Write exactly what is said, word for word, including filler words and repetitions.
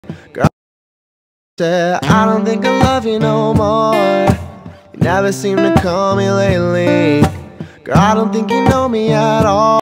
Girl, said, I don't think I love you no more. You never seem to call me lately. Girl, I don't think you know me at all.